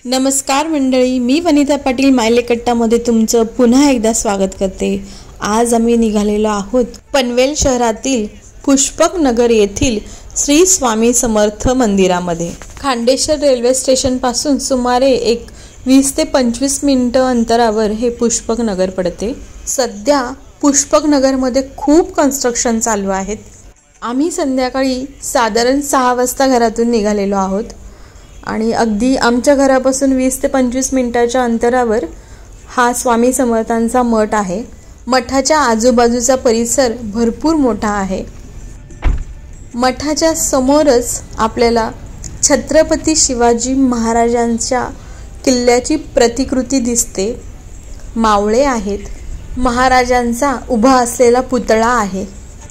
नमस्कार मंडळी, मी वनिता पाटील मायलेकट्टामध्ये तुमचं पुन्हा एकदा स्वागत करते। आज आम्ही निघालेलो आहोत पनवेल शहरातील पुष्पक नगर येथील श्री स्वामी समर्थ मंदिरामध्ये। खांडेश्वर रेल्वे स्टेशन पासून सुमारे 20 ते 25 मिनिटं अंतरावर हे पुष्पक नगर पडते। सध्या पुष्पक नगरमध्ये खूप कन्स्ट्रक्शन चालू आहेत। आम्ही संध्याकाळी साधारण 6 वाजता घरातून निघालेलो आहोत आणि अगदी आमच्या घरापासून 20 ते 25 मिनिटाच्या अंतरावर हा स्वामी समर्थांचा मठ आहे। मठाच्या आजूबाजूचा परिसर भरपूर मोठा आहे। मठाच्या समोरच आपल्याला छत्रपती शिवाजी महाराजांच्या किल्ल्याची प्रतिकृती दिसते। मावळे आहेत, महाराजांचा उभा असलेला पुतळा आहे।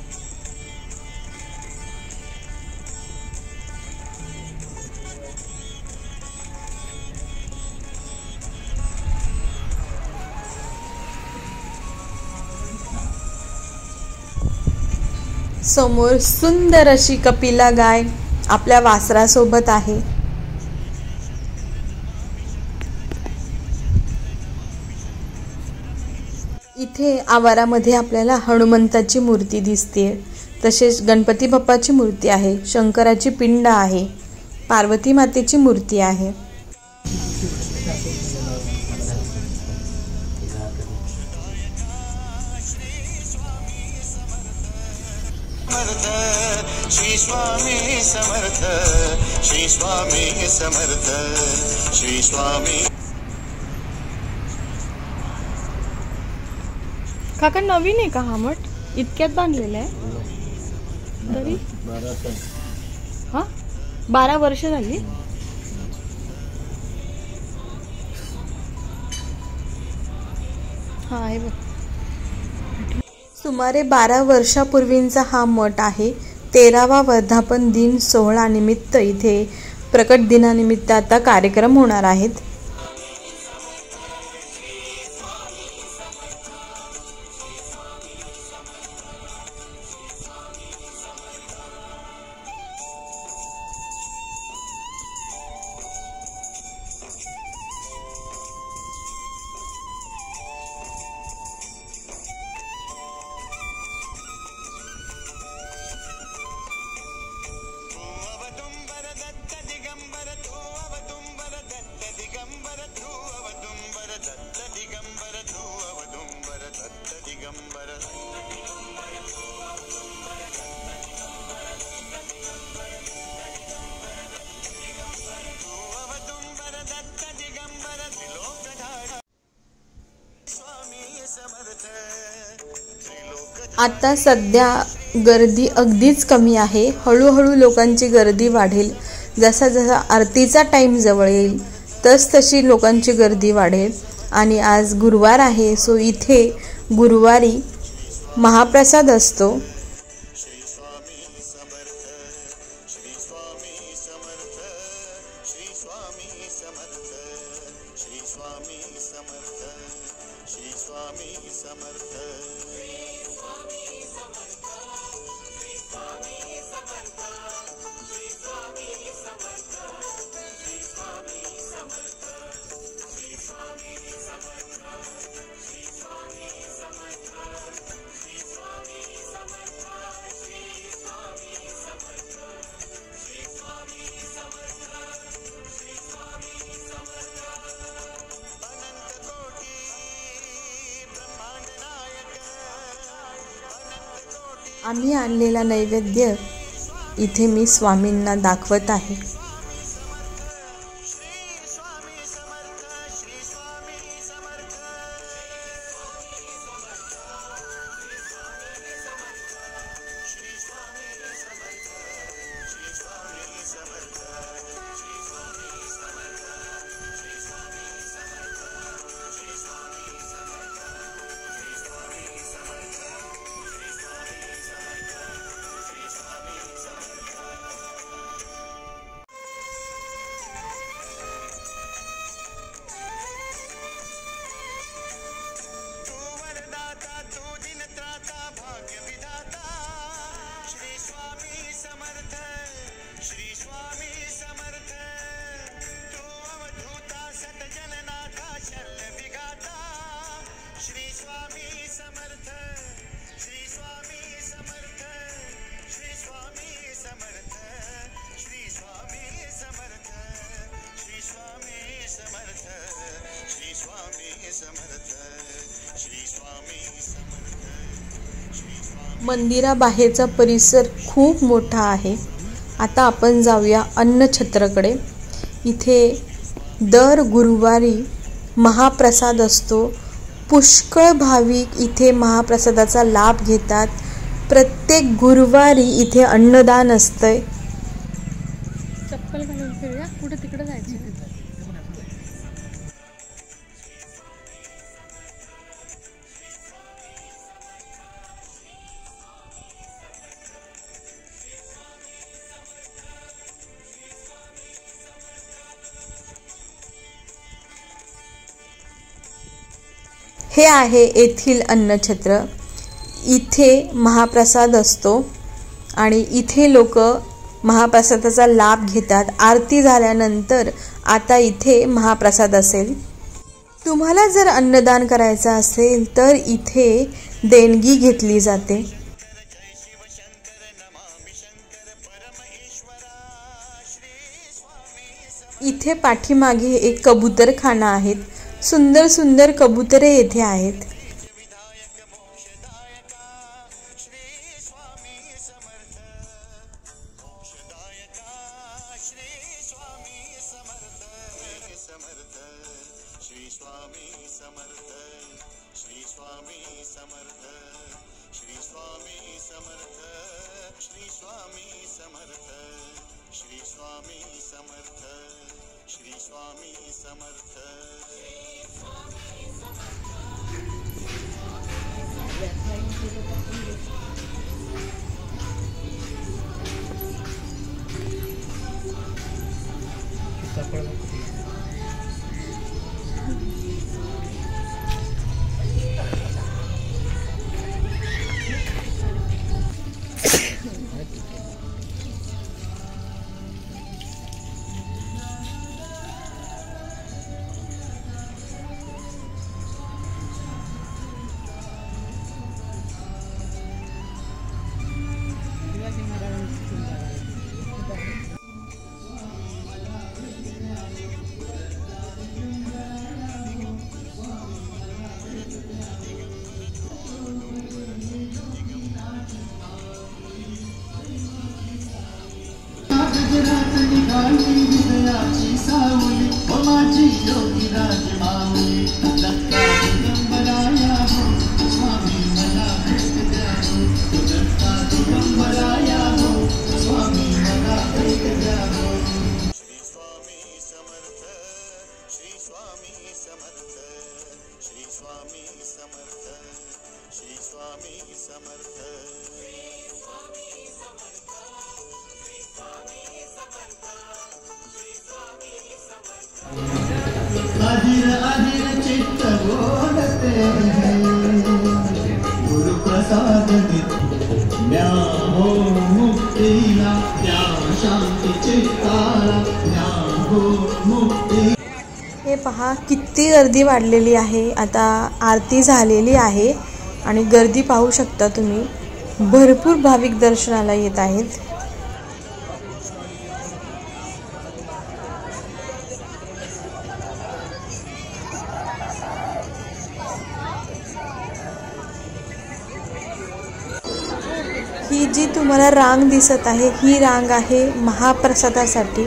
समोर सुंदर अशी कपिला गाय आपल्या वासरासोबत आहे। इथे आवारामध्ये आपल्याला हनुमंताची मूर्ती दिसते, तसेच गणपती बाप्पाची मूर्ती आहे, शंकराची पिंड आहे, पार्वती मातेची मूर्ती आहे। श्री स्वामी समर्थ, श्री स्वामी समर्थ, श्री स्वामी। काका नवीन आहे का हा मठ? इतक्यात बांधलेला आहे तरी? 12 वर्ष झाली। हा आहे बघ। सुमारे 12 वर्षापूर्वींचा हा मठ आहे। 13वा वर्धापन दिन सोहळा निमित्त इथे प्रकट दिनानिमित्त आता कार्यक्रम होणार आहेत। आता सध्या गर्दी अगदीच कमी आहे। हळूहळू लोकांची गर्दी वाढेल। जसा जसा आरतीचा टाइम जवळ येईल तशी लोकांची गर्दी वाढेल। आणि आज गुरुवार आहे, सो इथे गुरुवारी महाप्रसाद असतो। आम्ही आणलेला नैवेद्य इथे मी स्वामींना दाखवत आहे। मंदिराबाहेरचा परिसर खूप मोठा आहे। आता आपण जाऊया अन्नछत्राकडे। इथे दर गुरुवारी महाप्रसाद असतो। पुष्कळ भाविक इथे महाप्रसादाचा लाभ घेतात। प्रत्येक गुरुवारी इथे अन्नदान असतंय। चप्पल घालून फिरूया, कुठे तिकडे जायचं। हे आहे येथील अन्नछत्र। इथे महाप्रसाद असतो आणि इथे लोक महाप्रसादाचा लाभ घेतात। आरती झाल्यानंतर आता इथे महाप्रसाद असेल। तुम्हाला जर अन्नदान करायचं असेल तर इथे देणगी घेतली जाते। इथे पाठीमागे एक कबूतरखाना आहे। सुंदर सुंदर कबुतरे येथे आहेत। अधीर अधीर चित्त बोलते हैं गुरु प्रसाद ज्ञा हो मुक्तीला ज्ञा शांती चित्ताला ज्ञा हो मुक्ती। हे पहा किती गर्दी वाढलेली आहे। आता आरती झालेली आहे आणि गर्दी पाहू शकता तुम्ही। भरपूर भाविक दर्शनाला येत आहेत। ही जी तुम्हाला रांग दिसत आहे ही रांग आहे महाप्रसादासाठी।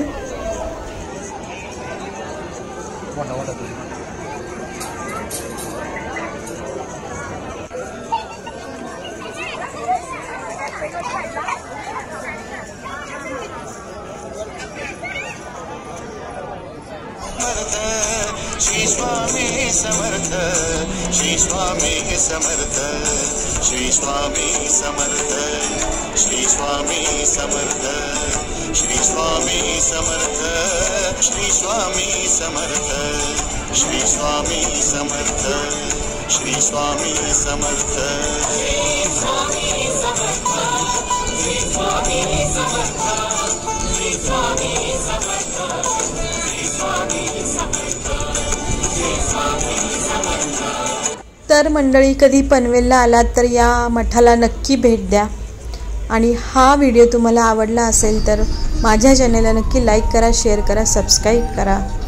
श्री स्वामी समर्थ, श्री स्वामी समर्थ, श्री स्वामी समर्थ, श्री स्वामी समर्थ, श्री स्वामी समर्थ, श्री स्वामी समर्थ, श्री स्वामी समर्थ, श्री स्वामी समर्थ, श्री स्वामी समर्थ, श्री स्वामी समर्थ, श्री स्वामी समर्थ, श्री स्वामी समर्थ, श्री स्वामी समर्थ। तर मंडळी कधी पनवेलला आलात तर या मठाला नक्की भेट द्या। आणि हा व्हिडिओ तुम्हाला आवडला असेल तर माझ्या चॅनलला नक्की लाईक करा, शेअर करा, सबस्क्राईब करा।